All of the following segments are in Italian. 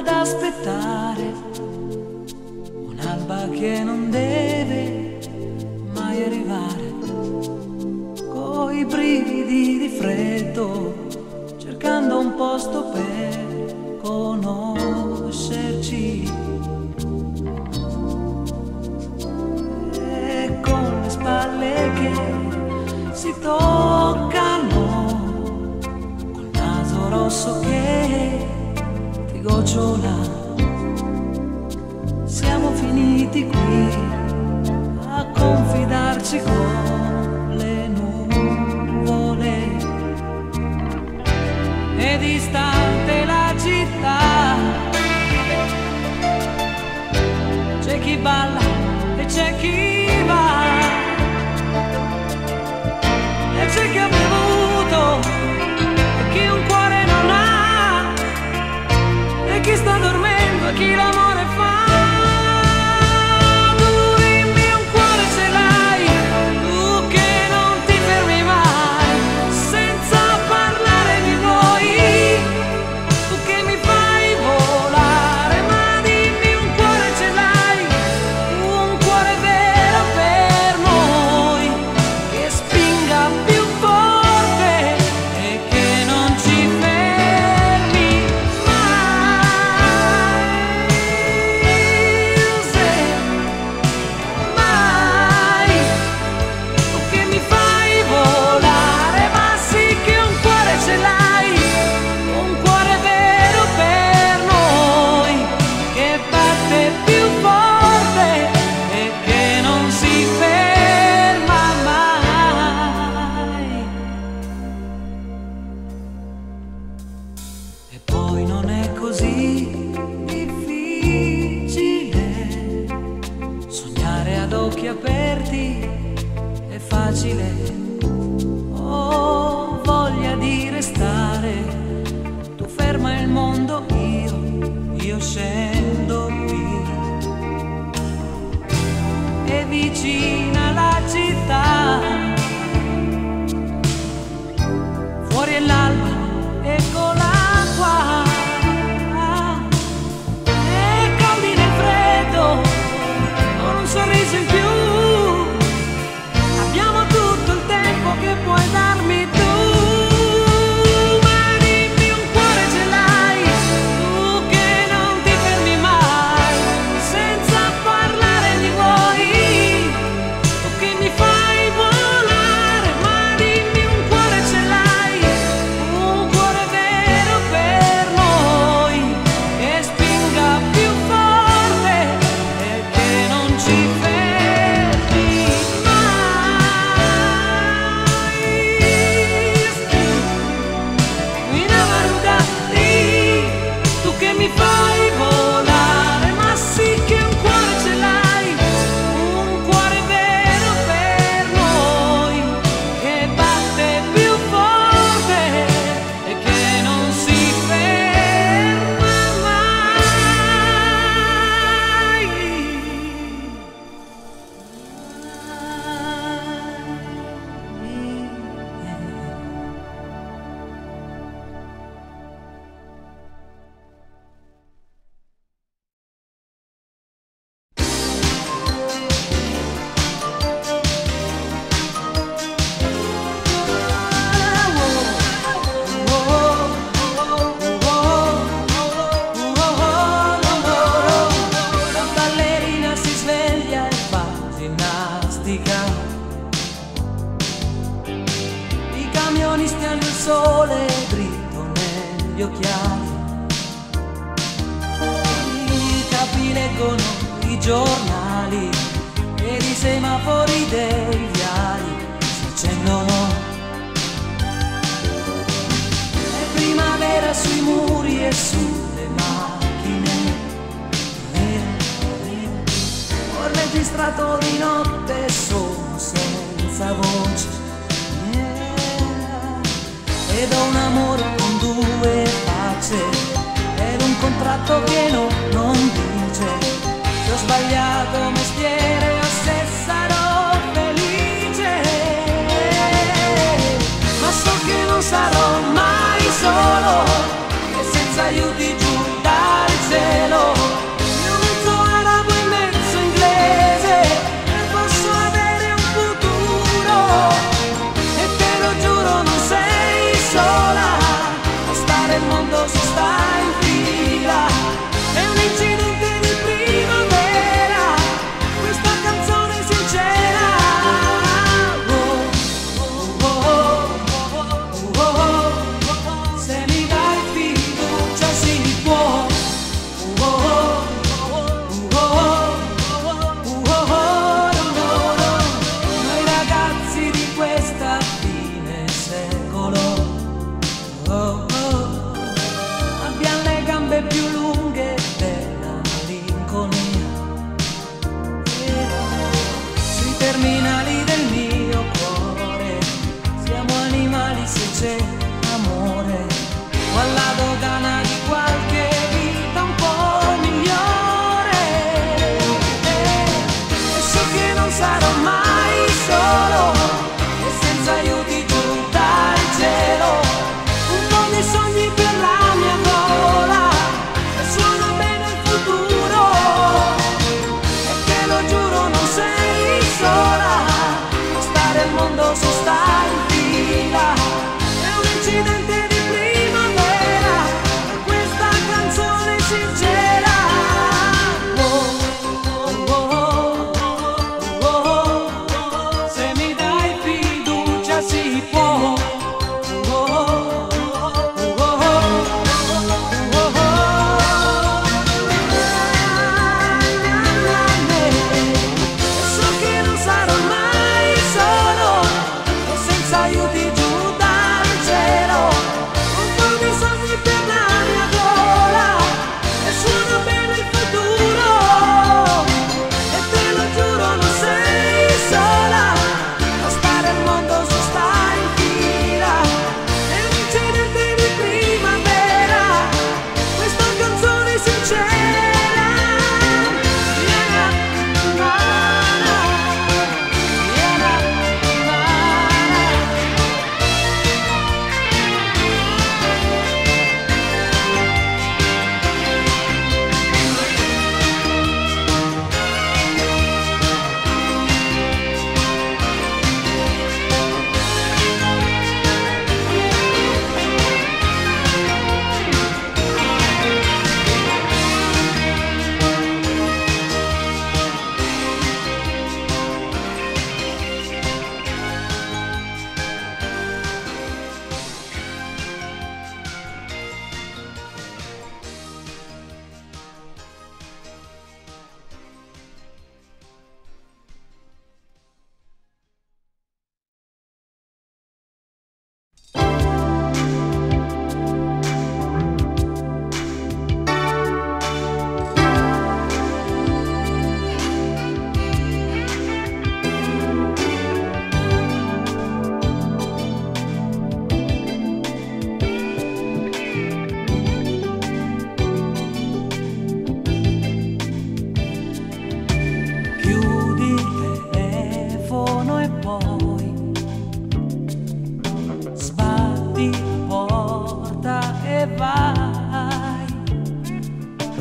ad aspettare un'alba che non deve mai arrivare, coi brividi di freddo, cercando un posto per conoscerci, e con le spalle che si toccano, col naso rosso che ti gocciola. Siamo finiti qui a confidarci con le nuvole, è distante la città, c'è chi balla e c'è chi va, e c'è chi ha bevuto e chi un cuore non ha, e chi sta dormendo e chi l'amore fa. E poi non è così difficile sognare ad occhi aperti, è facile. Ho voglia di restare, tu ferma il mondo, io scendo qui, e vicina la città, fuori è l'alba, eccola qua, e caldi nel freddo, con un sorriso in più, abbiamo tutto il tempo che puoi darmi tu. Ma dimmi, un cuore ce l'hai, tu che non ti fermi mai, senza parlare di voi, tu che mi fai volare. Ma dimmi, un cuore ce l'hai, un cuore vero per noi, che spinga più forte e che non ci fermi mai. Mi navarudati, tu che mi fai volare. Ma sì che un cuore ce l'hai, un cuore vero per noi, che batte più forte e che non si ferma mai. La ballerina si sveglia e fa ginnastica, i camionisti hanno il sole dritto negli occhiali, i capi leggono i giornali ed i semafori dei viali si accendono. È primavera sui muri e sulle macchine, ho registrato di notte, sono senza voce, ed ho un amore con due facce, ed un contratto pieno non dice che ho sbagliato mestiere o se sarò felice, ma so che non sarò mai solo, che senza aiuti giù dal cielo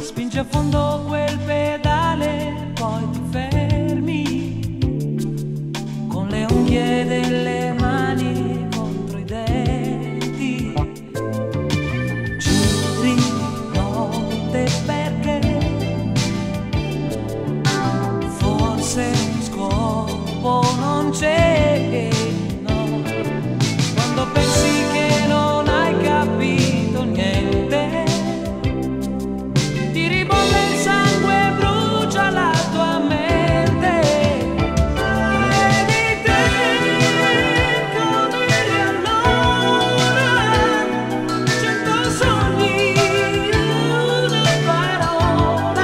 spingi a fondo quel pedale, poi ti fermi con le unghie delle mani contro i denti, giri notte perché forse scopo non c'è, no, quando pensi che non hai capito niente, ti ribolle il sangue, brucia la tua mente. E di te come eri allora, 100 sogni in una parola.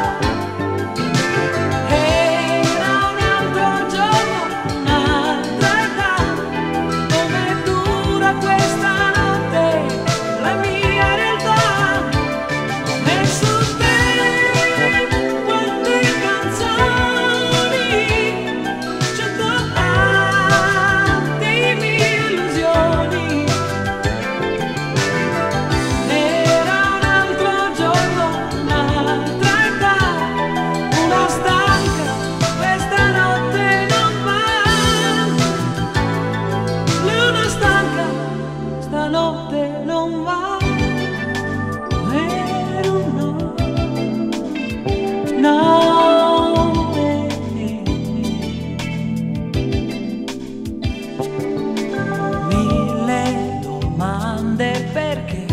Era un altro giorno, un'altra età, come dura questa notte, la mia realtà. Ho messo te quante canzoni, 100 attimi, illusioni. Era un altro giorno, un'altra età, una stanca, questa notte non va. Luna stanca, stanotte non va. Vero no, no, mille domande perché,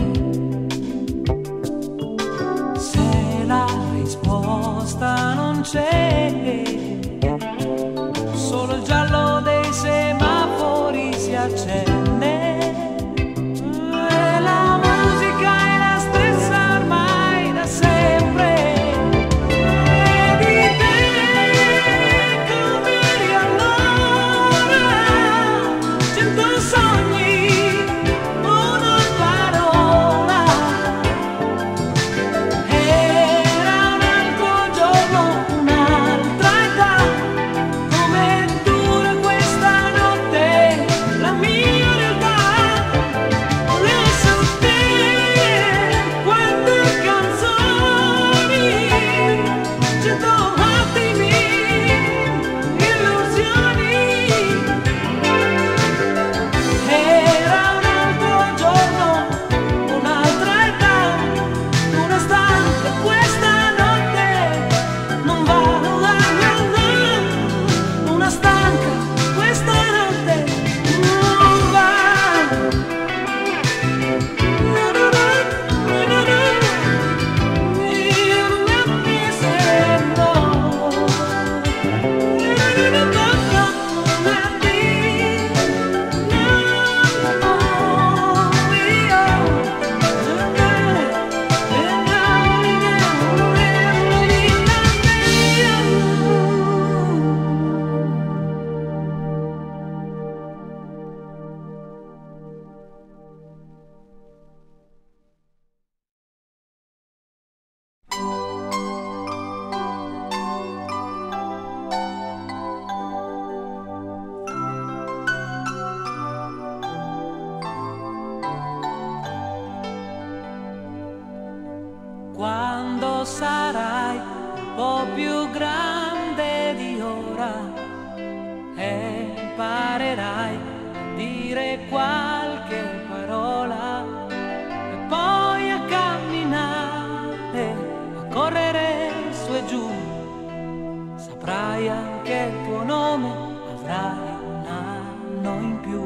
se la risposta non c'è, solo il giallo dei semafori si accende. E la musica è la stessa ormai da sempre. E di te come eri allora, 100 sogni, una parola. Era un altro giorno, un'altra età, come dura questa notte, la mia realtà. Ho messo te quante canzoni, 100 attimi, illusioni. Era un altro giorno, un'altra età, una stanca, questa notte non va, non va, non va. Una stanca, questa notte non va. Io non mi sento, quando sarai un po' più grande di ora e imparerai a dire qualche parola e poi a camminare, a correre su e giù, saprai anche il tuo nome, avrai un anno in più.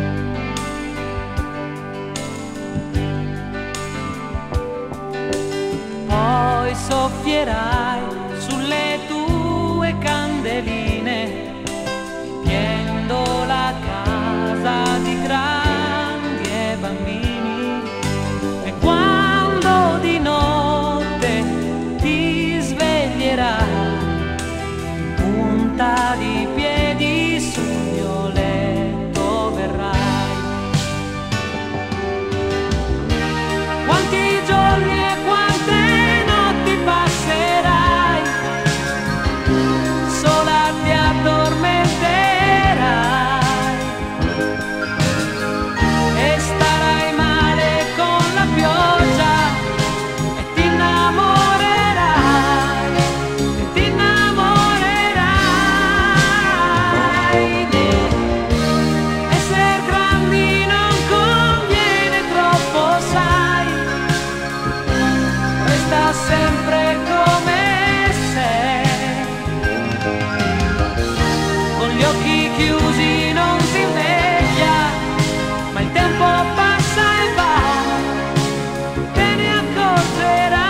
Poi soffierai sulle tue candeline, riempiendo la casa di grandi e bambini. E quando di notte ti sveglierai, in punta di piedi sul mio letto verrai. Quanti giorni e quante notti passerai resta sempre come sei. Con gli occhi chiusi non si invecchia, ma il tempo passa e va, te ne accorgerai.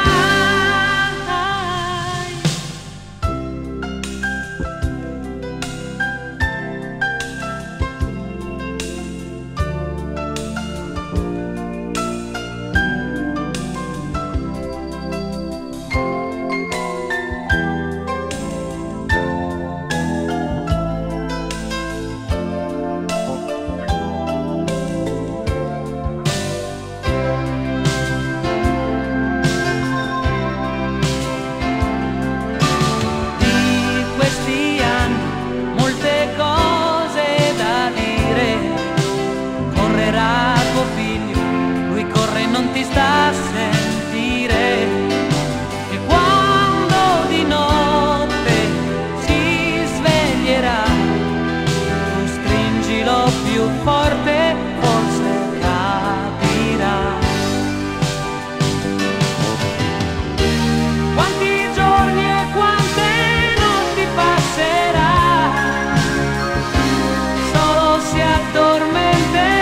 Non ti sta a sentire, e quando di notte si sveglierà, tu stringilo più forte, forse capirà. Quanti giorni e quante notti passerà, solo si addormenterà.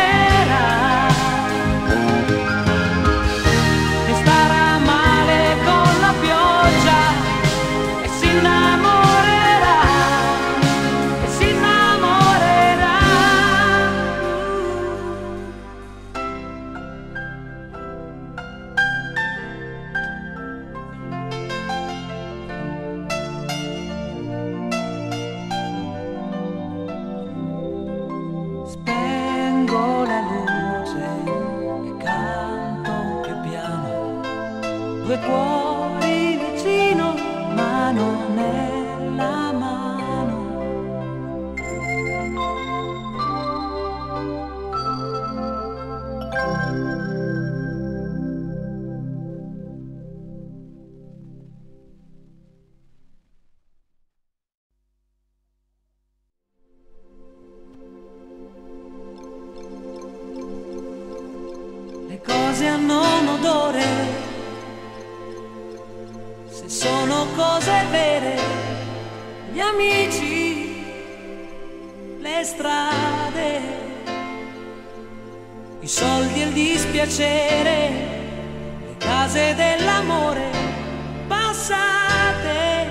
Due cuori vicino, mano nella mano. Le cose hanno un odore, sono cose vere, gli amici, le strade, i soldi e il dispiacere, le case dell'amore, passate,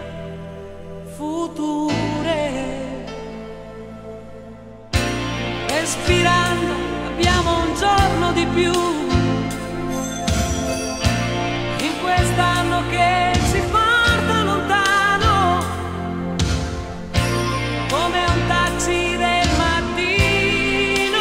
future. Respirando abbiamo un giorno di più, in quest'anno che si porta lontano, come un taxi del mattino,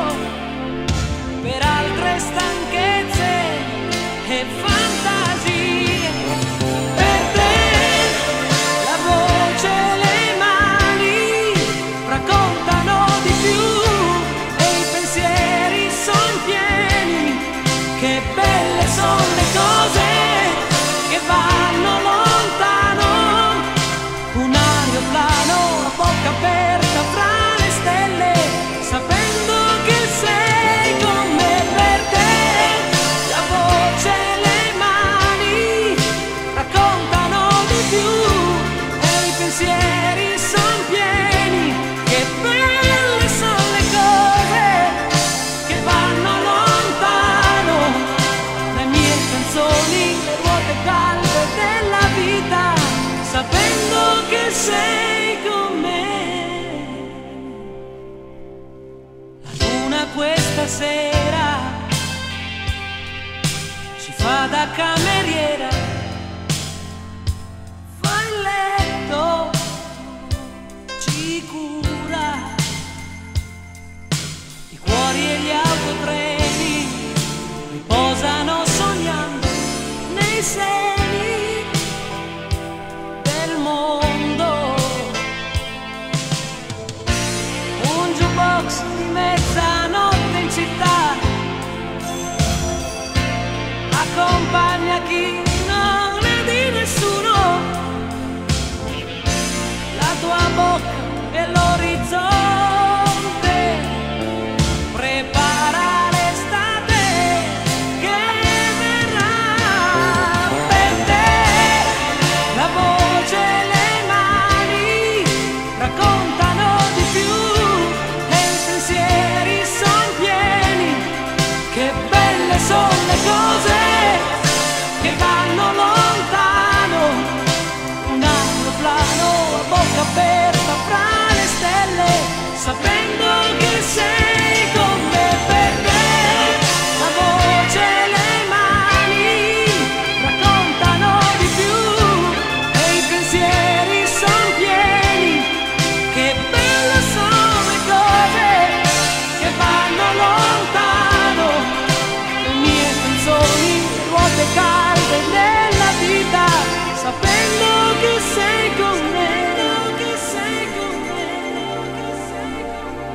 per altre stanchezze e fantasie. Per te la voce e le mani raccontano di più, e i pensieri son pieni, che belle son le cose che vanno lontano. Un aeroplano a bocca aperta fra le stelle, sapendo che sei con me. Per te la voce e le mani raccontano di più, e i pensieri son pieni, che belle son le cose che vanno lontano. Le mie canzoni, le ruote calde della vita, sapendo che sei con me. La luna questa sera ci fa da cameriera, fa il letto, ci cura, i cuori e gli autotreni riposano sognando nei seni del mondo. Un jukebox di mezzanotte in città accompagna chi sapendo che sei con me. Per te la voce e le mani raccontano di più e i pensieri son pieni. Che belle sono le cose che vanno lontano, le mie canzoni, ruote calde nella vita, sapendo che sei con me, che sei con me, che sei con me.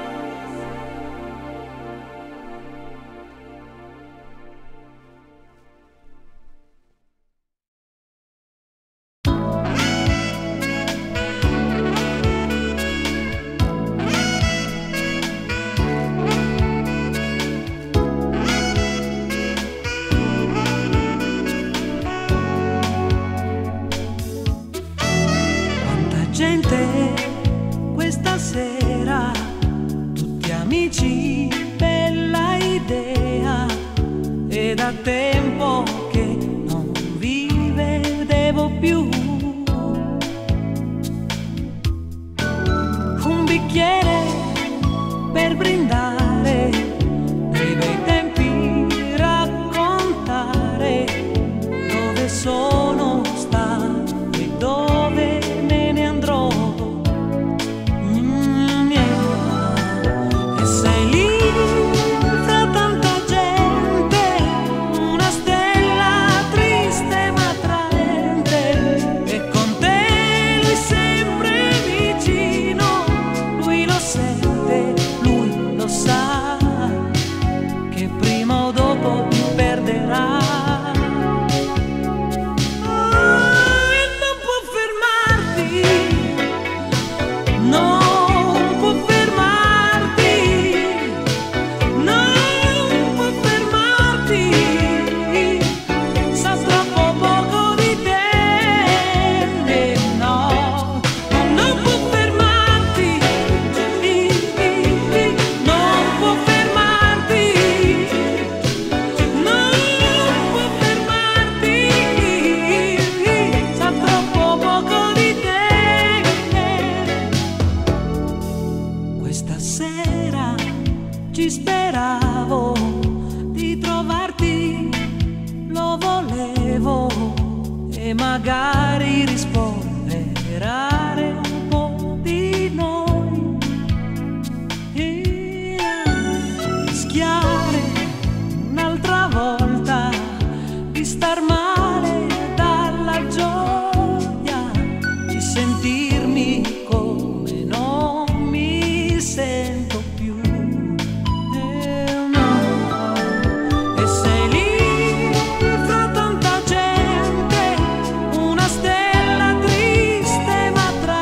Quanta gente questa sera, tutti amici, bella idea, e da tempo che non vi vedevo più. Un bicchiere per brindare, dei bei tempi raccontare, dove sono stato e dove me ne andrò. E sei lì fra tanta gente, una stella triste ma attraente, e con te lui sempre vicino. Lui lo sente, lui lo sa, che prima o dopo mi perderà. E non può fermarti, non può fermarti, non può fermarti, sa troppo poco di te. E no, non può fermarti, non può fermarti, non può fermarti, sa troppo poco di te. Questa sera ci speravo di trovarti, lo volevo, e magari rispolverare un po' di noi. E rischiare un'altra volta di star male dalla gioia di sentirmi come non mi sento più. No. E sei lì fra tanta gente, una stella triste ma attraente,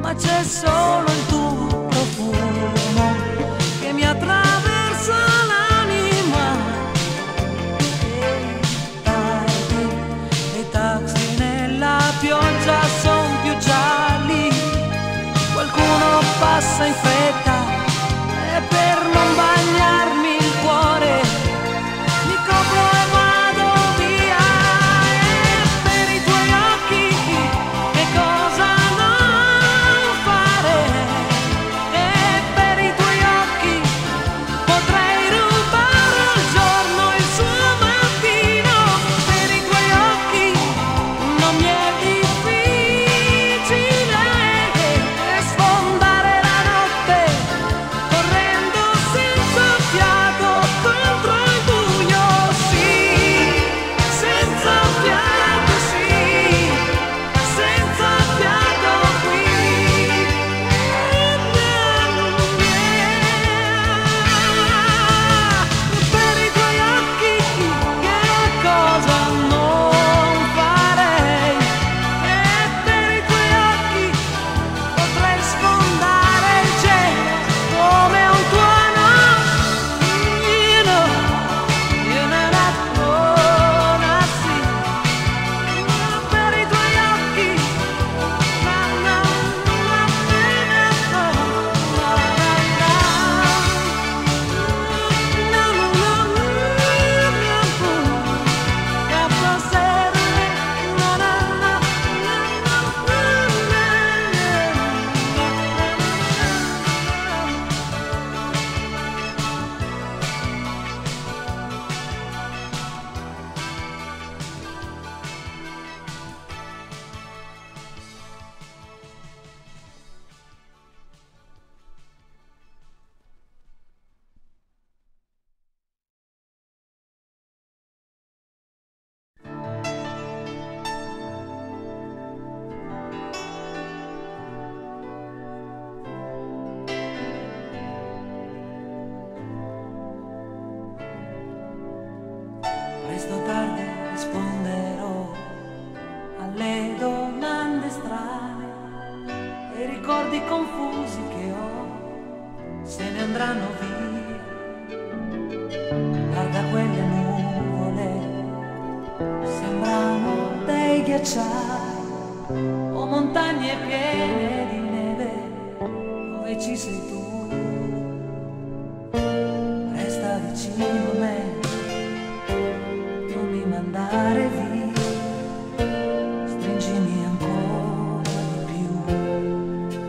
ma c'è solo il tuo profumo che mi attraversa l'anima. E tardi, e i taxi nella pioggia son più gialli, qualcuno passa in fretta e per non bagnarmi il cuore mi copro e vado via. E per i tuoi occhi che cosa non fare, e per i tuoi occhi potrei rubare al giorno il suo mattino. Per i tuoi occhi non mi è difficile sfondare la notte correndo senza fiato contro il buio. Sì, senza fiato, sì, senza fiato qui. Per i tuoi occhi che cosa non farei, e per i tuoi occhi potrei sfondare il cielo come un tuono. Sì. Per i tuoi occhi presto o tardi risponderò alle domande strane e i ricordi confusi che ho se ne andranno via. Guarda quelle nuvole, sembrano dei ghiacciai o montagne piene di neve dove ci sei tu. Resta vicino a me, non mi mandare via, stringimi ancora di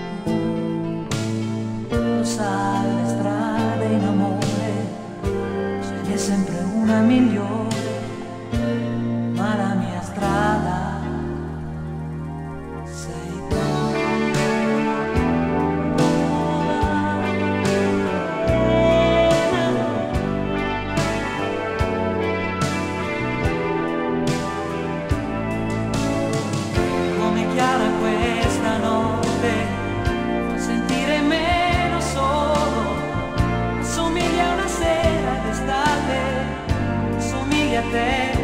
più. Lo sai, le strade in amore ce n'è sempre una migliore, ma la mia strada sei tu. Come chiara questa notte fa sentire meno solo, somiglia a una sera d'estate, somiglia a te.